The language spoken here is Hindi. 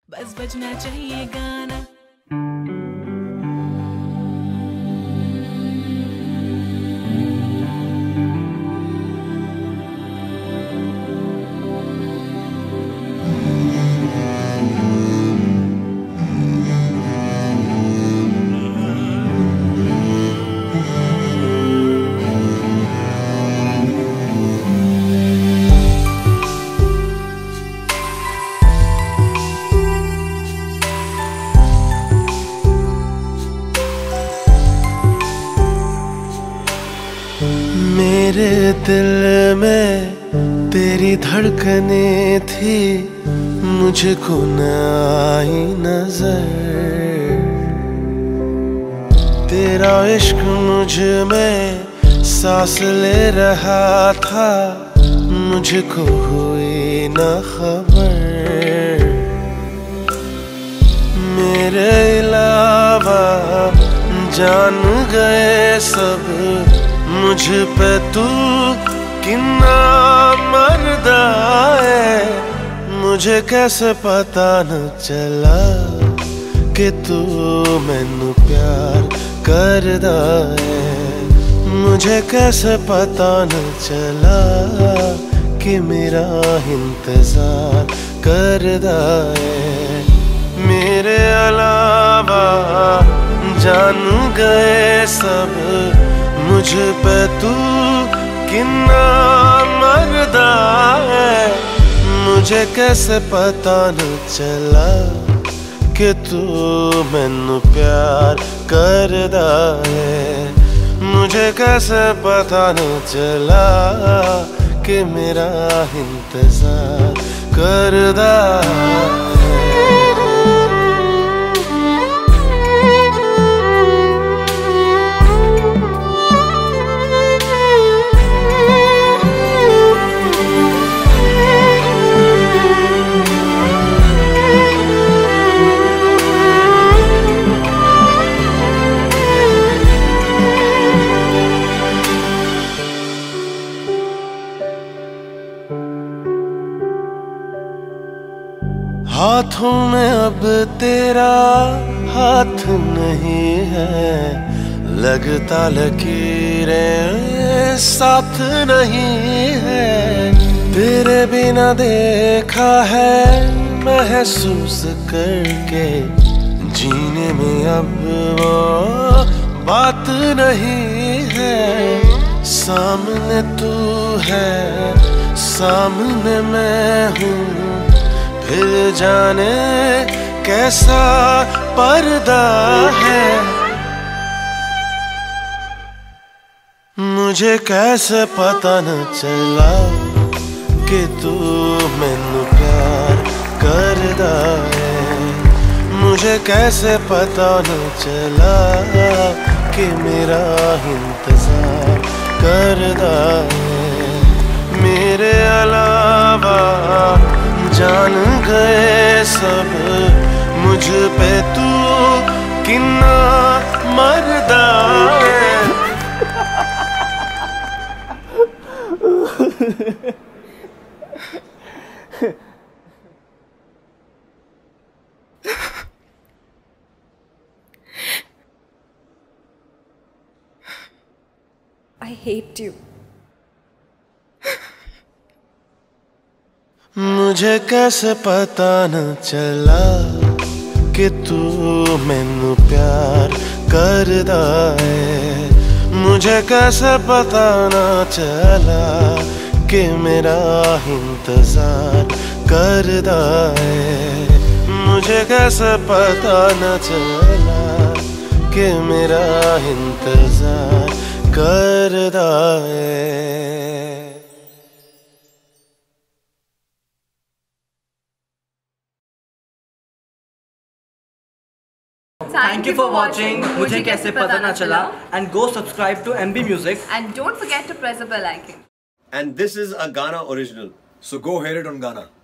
बस बजना चाहिए गाना। मेरे दिल में तेरी धड़कने थी, मुझको न आई नजर। तेरा इश्क मुझ में सांस ले रहा था, मुझको हुई न खबर। मेरे अलावा जान गए सब, मुझ पे तू कितना मर्दा है। मुझे कैसे पता न चला कि तू मैनू प्यार करदा है। मुझे कैसे पता न चला कि मेरा इंतजार करदा है। मेरे अलावा जान गए सब, मुझ पे तू कितना मर्दा है। मुझे कैसे पता न चला कि तू मैनू प्यार करदा है। मुझे कैसे पता न चला कि मेरा इंतजार करदा है। हाथों में अब तेरा हाथ नहीं है, लगता लकीरें साथ नहीं है। तेरे बिना देखा है महसूस करके, जीने में अब वो बात नहीं है। सामने तू है, सामने मैं हूँ, फिर जाने कैसा पर्दा है। मुझे कैसे पता न चला कि तू मैनू प्यार करदा है। मुझे कैसे पता न चला कि मेरा इंतजार करदा है। मेरे अलावा जान गए सब, मुझ पे तू कितना मर्दा है। I hate you. मुझे कैसे पता न चला कि तू मैनू प्यार करदा है। मुझे कैसे पता न चला कि मेरा इंतजार करदा है। मुझे कैसे पता न चला कि मेरा इंतजार करदा है। Thank you for watching मुझे कैसे पता ना चला, and go subscribe to MB Music And don't forget to press the bell icon. And this is a Ghana original. So go hear it on Ghana.